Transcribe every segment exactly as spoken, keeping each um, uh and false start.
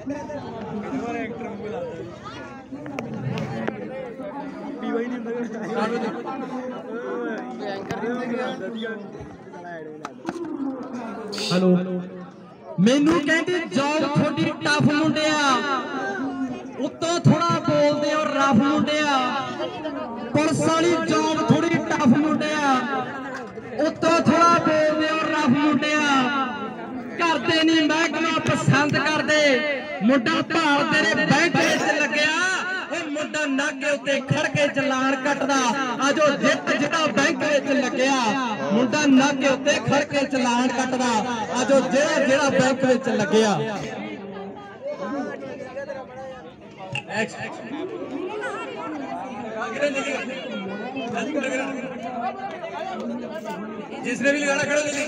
hello मैनू कहते job थोड़ी टफ मुंडिया उत्तों थोड़ा बोलते और रफ मुंडिया पुलिस वाली जॉब थोड़ी टफ मुंडिया उत्तों थोड़ा बोलते और रफ मुंडिया करते नहीं महकमा पसंद करते मुंडा भाल तेरे बैंक विच लग्या मुंडा नाके उत्ते खड़ के चलान कटदा अजो जित जिता बैंक विच लग्या मुंडा नाके उत्ते खड़ के चलान कटदा अजो जेड़ा जेड़ा बैंक विच लग्या जिसने भी लगाना खड़ा कर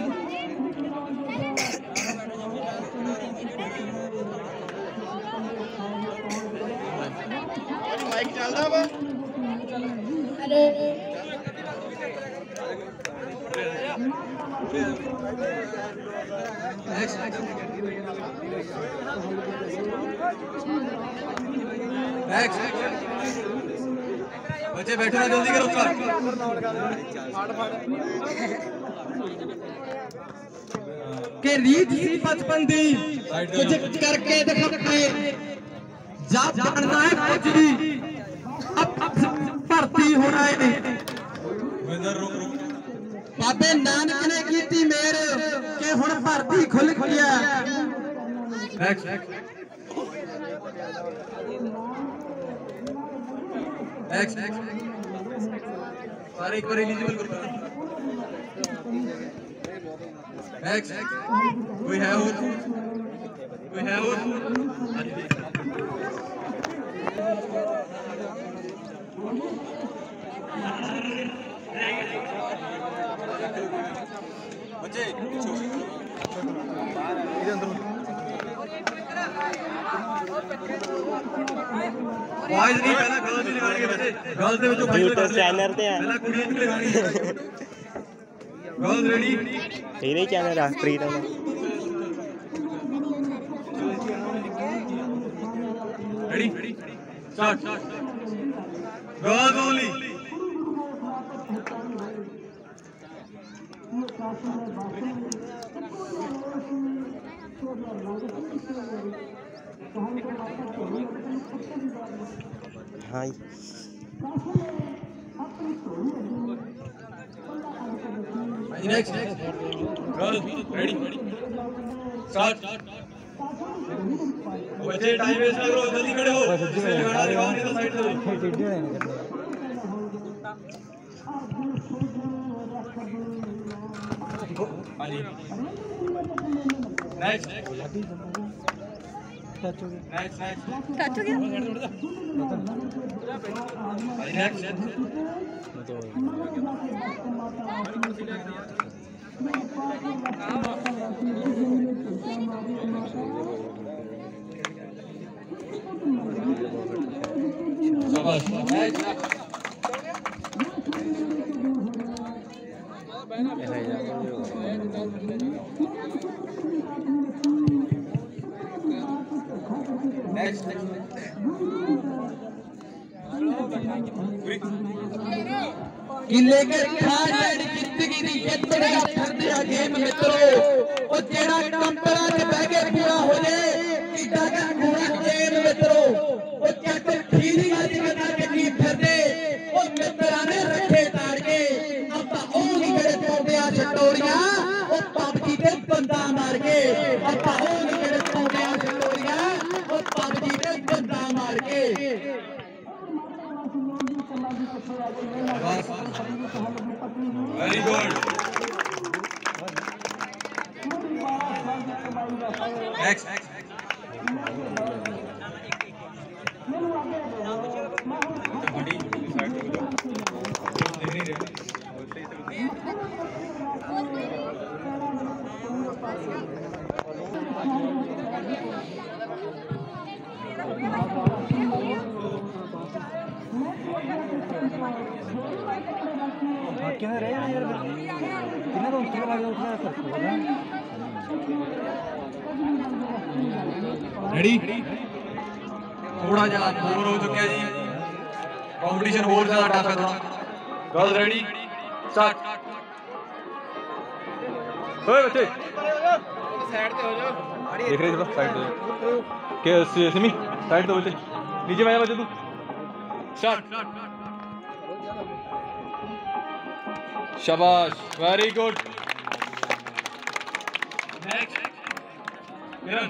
माइक चलदा बा अरे बच्चे बैठो ना जल्दी करो के रीत सी बचपन दी कुछ करके दिखाते जब बनना है कुछ भी अब भर्ती होना है बाबे नानक ने की मेर के हुण भर्ती खुल गया सारे एक बार एलिजिबल करो कोई है और कोई है और बच्चे इधर अंदर वाइज नहीं पहला गर्ल्स नहीं लगानी है बच्चे गर्ल्स दे विचों यूट्यूब चैनल ते है पहला कुड़ियां नहीं लगानी है गर्ल्स रेडी ये नहीं चैनल राष्ट्रीय दा ready start girls only hi next girls ready start बच्चे टाइम वेस्ट ना करो जल्दी खड़े हो जिसने लगाना लगाओ नहीं तो साइड से नेक्स्ट टच हो गया नेक्स्ट नेक्स्ट टच हो गया नेक्स्ट शाबाश नेक्स्ट नेक्स्ट किले के खाड़ जिंदगी दी जितने फिरदे आ गेम मित्रो ओ जेड़ा कंपरा च बह के पूरा हो जाए किड्डा का पूरा गेम मित्रो ओ जट खीरी वाली बता के की फिरदे ओ मित्रा ने रखे ताड़ के अपा ओ नहीं करे पौंदे आ छटोरियां ओ पबजी ते बंदा मार के अपा ओ नहीं करे पौंदे आ छटोरियां ओ पबजी ते बंदा मार के वेरी गुड नेक्स्ट कितना रहे यार कितना तो कितना लगे उतना कर रेडी थोड़ा जा बोर हो चुके हैं जी कंपटीशन बहुत ज्यादा टफ है थोड़ा गर्ल्स रेडी स्टार्ट ओए बच्चे साइड पे हो जाओ देख रहे हो साइड पे के सिमी साइड पे बच्चे नीचे में आ बच्चे तू स्टार्ट शाबाश वेरी गुड नेक्स्ट किरण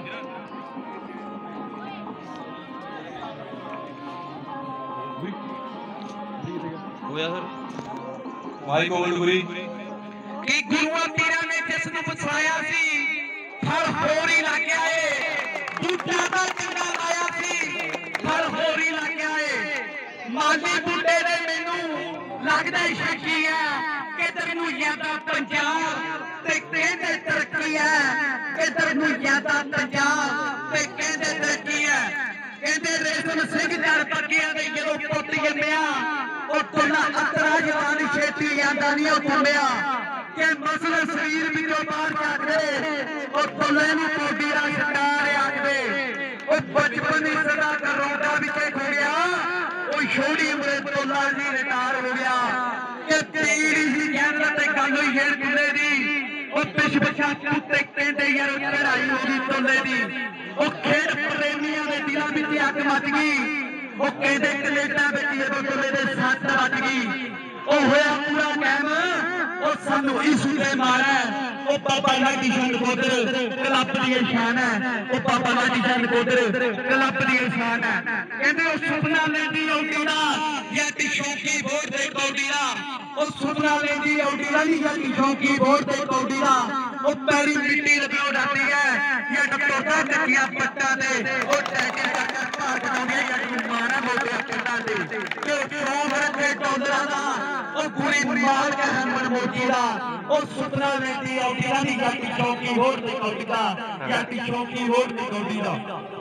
हो गया सर माइक ओवर गुरी कि गुरुआ पीरा ने जिस ਨੂੰ ਵਸਾਇਆ ਸੀ ਫਲ ਹੋਰ ਹੀ ਲੱਗ ਗਿਆ ਏ ਦੂਜਾ ਦਾ ਚੰਗਾ ਲਾਇਆ ਸੀ ਫਲ ਹੋਰ ਹੀ ਲੱਗ ਗਿਆ ਏ ਮਾਲੀ ਬੁੱਢੇ ਨੇ ਮੈਨੂੰ ਲੱਗਦਾ ਸ਼ੱਕੀ ਆ ਕਿਧਰ ਨੂੰ ਜਾਂਦਾ ਪੰਜਾਬ ਤੇ ਕਹਿੰਦੇ ਤਰੱਕੀ ਆ ਕਿਧਰ ਨੂੰ ਜਾਂਦਾ ਪੰਜਾਬ ਤੇ ਕਹਿੰਦੇ ਤਰੱਕੀ ਆ ਕਹਿੰਦੇ ਰੇਸ਼ਮ ਸਿੰਘ ਜੜ ਪੱਕਿਆਂ ਦੇ ਜਦੋਂ ਪੁੱਤ ਜੰਮਿਆ ਉਹ ਟੋਲਾ ਅਤਰਾ ਜਵਾਨ ਛੇਤੀ ਜਾਂਦਾ ਨਹੀਂ ਉਹ ਥੰਮਿਆ ਕਿ ਮਸਲੇ ਸਰੀਰ ਵਿੱਚੋਂ ਬਾਹਰ ਕੱਢਦੇ ਉਹ ਟੋਲੇ ਨੂੰ ਕੋਡੀ ਦਾ ਸਰਕਾਰ ਆਖਦੇ ਉਹ ਬਚਪਨ ਦੀ ਸਦਾ ਕਰੋੜਾ ਵਿੱਚੇ ਖੁੜਿਆ ਉਹ ਛੋਟੀ ਉਮਰੇ ਟੋਲਾ ਜੀ ਰਿਟਾਇਰ ਹੋ ਗਿਆ ਕਿ ਤੀੜੀ ਸੀ ਕਹਿੰਦਾ ਤੇ ਗੱਲ ਹੋਈ ਖੇਡ ਕੁੱਲੇ ਦੀ ਉਹ ਪਿਛ ਪਿਛਾ ਕੁੱਤੇ ਕਹਿੰਦੇ ਯਾਰ ਚੜਾਈ ਹੋ ਗਈ ਟੋਲੇ ਦੀ ਉਹ ਖੇਡ ਪ੍ਰੇਮੀਆਂ ਦੇ ਦਿਲਾਂ ਵਿੱਚ ਅੱਗ ਮੱਚ ਗਈ ਉਹ ਕਹਿੰਦੇ ਕੈਨੇਡਾ ਵਿੱਚ ਜਦੋਂ ਟੋਲੇ ਦੇ ਸੱਟ ਵੱਜ ਗਈ ਉਹ ਹੋਇਆ ਪੂਰਾ ਕਾਇਮ ਉਹ ਸਾਨੂੰ ਇਸ਼ੂ ਦੇ ਮਾਰਾ ਉਹ ਬਾਬਾ ਲਾਡੀ ਚੰਦ ਕੋਦਰ ਕਲੱਬ ਦੀ ਸ਼ਾਨ ਹੈ ਉਹ ਬਾਬਾ ਲਾਡੀ ਚੰਦ ਕੋਦਰ ਕਲੱਬ ਦੀ ਸ਼ਾਨ ਹੈ ਕਹਿੰਦੇ ਉਹ ਸੁਪਨਾ ਲੈਂਦੀ ਔਡੀ ਦਾ ਜੱਟ ਸ਼ੌਕੀ ਬੋਰਡ ਦੇ ਕੌਡੀ ਦਾ ਉਹ ਸੁਪਨਾ ਲੈਂਦੀ ਔਡੀ ਦਾ ਨਹੀਂ ਜੱਟ ਸ਼ੌਕੀ ਬੋਰਡ ਦੇ ਕੌਡੀ ਦਾ ਉਹ ਪੈਰੀ ਮਿੱਟੀ ਲਗਾਉ ਡਾਂਦੀ ਹੈ ਜੱਟ ਟੋਟਾ ਚੱਕੀਆਂ ਪੱਟਾਂ ਤੇ ਉਹ ਟੈਕੇ ਦਾ ਭਾਗ ਲਾਉਂਦੀ ਜੱਟ ਨੂੰ ਮਾਰਾ ਬੋਲਿਆ ਪਿੰਡਾਂ ਦੇ ਕਿ ਸੌ ਵਰਤੇ ਟੋਦਰਾ ਦਾ ਉਹ ਪੂਰੀ ਮਾਲ ਕੇ ਹਰਮਨ ਮੋਜੀ ਦਾ ਉਹ ਸੁਪਨਾ ਲੈਂਦੀ ਔਡੀ ਦਾ ਨਹੀਂ ਜੱਟ ਸ਼ੌਕੀ ਬੋਰਡ ਦੇ ਕੌਡੀ ਦਾ ਜੱਟ ਸ਼ੌਕੀ ਬੋਰਡ ਦੇ ਕੌਡੀ ਦਾ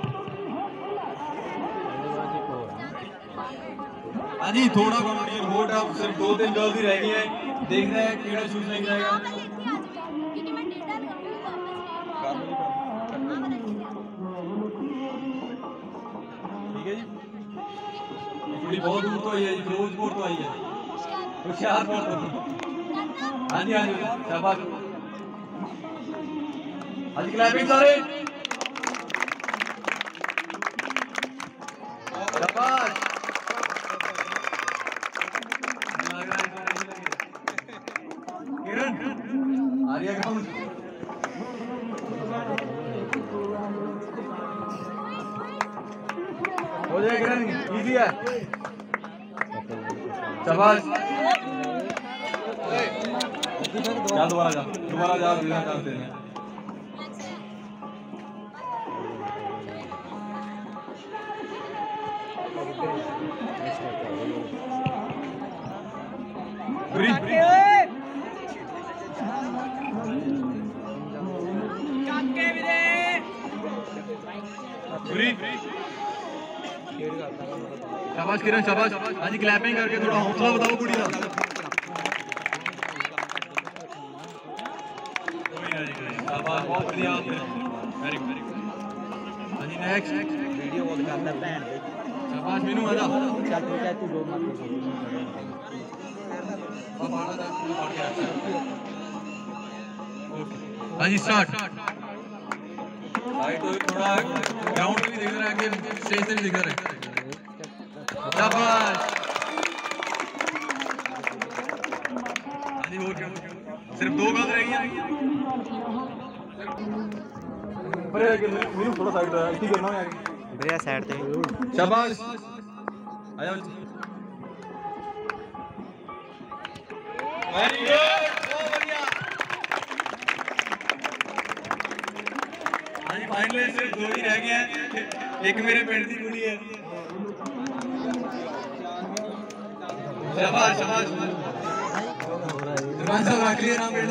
हाँ जी थोड़ा कॉम्पिटिशन वोट अब सिर्फ दो तीन गर्ल्स ही रह गई हैं देख रहे हैं केड़ा शूज नहीं जाएगा ठीक है जी थोड़ी बहुत दूर तो आई है जी फिरोजपुर तो आई है होशियारपुर तो हाँ जी हाँ जी शाबाश हाँ जी क्लैपिंग सारे शाबाश आर्या ग्राउंड हो जाए किरण इजी है शाबाश जा दोबारा जा दोबारा जा बिना चांस देने फ्री शाबाश किरण शाबाश हाँ जी क्लैपिंग करके थोड़ा हौसला बताओ कुड़ी का शाबाश बहुत बढ़िया वेरी वेरी हाँ जी नेक्स्ट वीडियो कॉल करना भैन शाबाश मीनू आजा चल तू क्या तू दो मत हाँ जी स्टार्ट साइड तो थोड़ा ग्राउंड भी दिख रहा है कि स्टेज से भी दिख रहा है शाबाश हो गया सिर्फ दो गल रह गई परे मेनू थोड़ा साइड पे इसी करना है इधर साइड पे शाबाश आजा वेरी गुड बहुत बढ़िया हाँ जी फाइनली सिर्फ दो ही रह गए हैं एक मेरे पिंड की कुड़ी है शाबाश शाबाश सरपंच साहब रख लिया नाम पिंड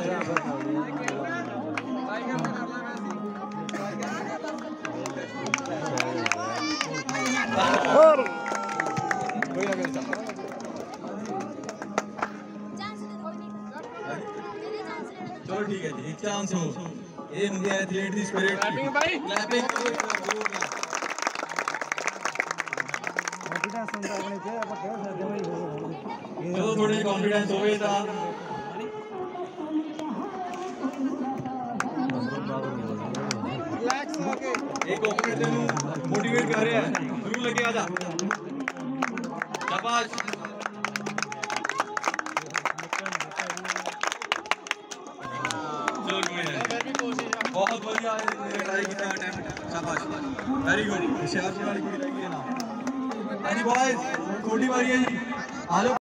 और कोई ना मिलता चलो ठीक है जी एक चांस हो ये मुझे एथलीट दी स्पिरिट क्लैपिंग ਜਦੋਂ ਥੋੜੀ ਕੌਨਫੀਡੈਂਸ ਹੋਵੇ ਤਾਂ ਰਿਲੈਕਸ ਹੋ ਕੇ ਇੱਕ ਓਪਨਰ ਤੈਨੂੰ ਮੋਟੀਵੇਟ ਕਰ ਰਿਹਾ ਹੈ ਜ਼ਰੂਰ ਲੱਗੇ ਆ ਜਾ ਸ਼ਾਬਾਸ਼ ਚਲੋ ਕੋਈ ਨਹੀਂ ਬਹੁਤ ਵਧੀਆ ਟਰਾਈ ਕੀਤਾ ਅਟੈਂਪਟ ਸ਼ਾਬਾਸ਼ ਵੈਰੀ ਗੁੱਡ ਹੁਸ਼ਿਆਰ ਜੀ ਵਾਲੀ ਕੁੜੀ ਲੱਗੀ ਹੈ ਨਾ ਹਾਂਜੀ ਬॉयਜ਼ ਤੁਹਾਡੀ ਵਾਰੀ ਹੈ ਜੀ ਆ ਜਾਓ